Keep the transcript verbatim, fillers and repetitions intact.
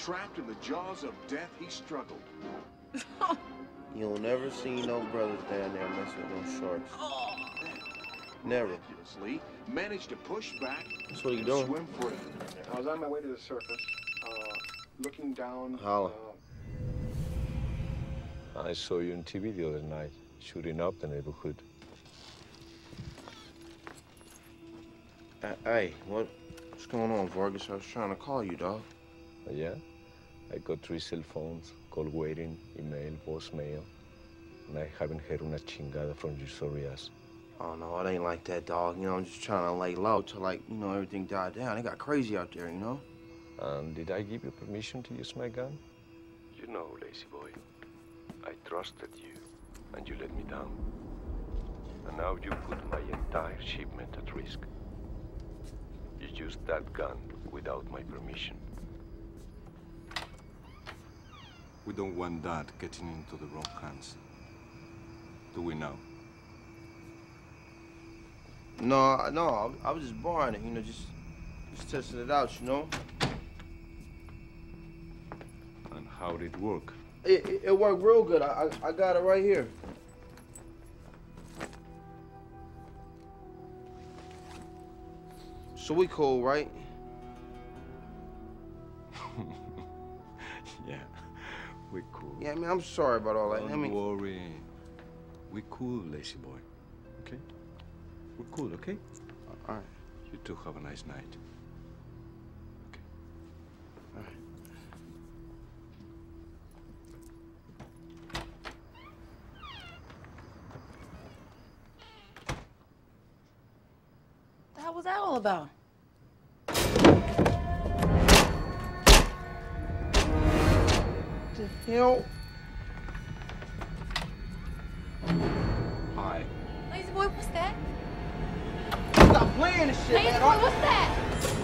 Trapped in the jaws of death, he struggled. You'll never see no brothers down there messing with those sharks. Oh. Never. Miraculously, managed to push back. That's what you and doing? swim free. I was on my way to the surface, uh, looking down. Holla. Uh, I saw you on T V the other night, shooting up the neighborhood. Uh, hey, what, what's going on, Vargas? I was trying to call you, dog. Oh, yeah? I got three cell phones, call waiting, email, voicemail, and I haven't heard una chingada from your sorry ass. Oh, no, it ain't like that, dog. You know, I'm just trying to lay low till, like, you know, everything died down. It got crazy out there, you know? And did I give you permission to use my gun? You know, lazy boy, I trusted you, and you let me down. And now you put my entire shipment at risk. You used that gun without my permission. We don't want that getting into the wrong hands. Do we now? No, no, I, I was just borrowing it, you know, just, just testing it out, you know? And how did it work? It, it, it worked real good. I, I, I got it right here. So we cool, right? Yeah, we cool. Yeah, I mean, I'm sorry about all that. Don't I mean, worry. We cool, lazy boy. Okay? We're cool, okay? all right. You two have a nice night. Okay. All right. The hell was that all about? The hell? Hi. Lazy boy, what's that? Stop playing this shit, Lazy man. boy, what's that?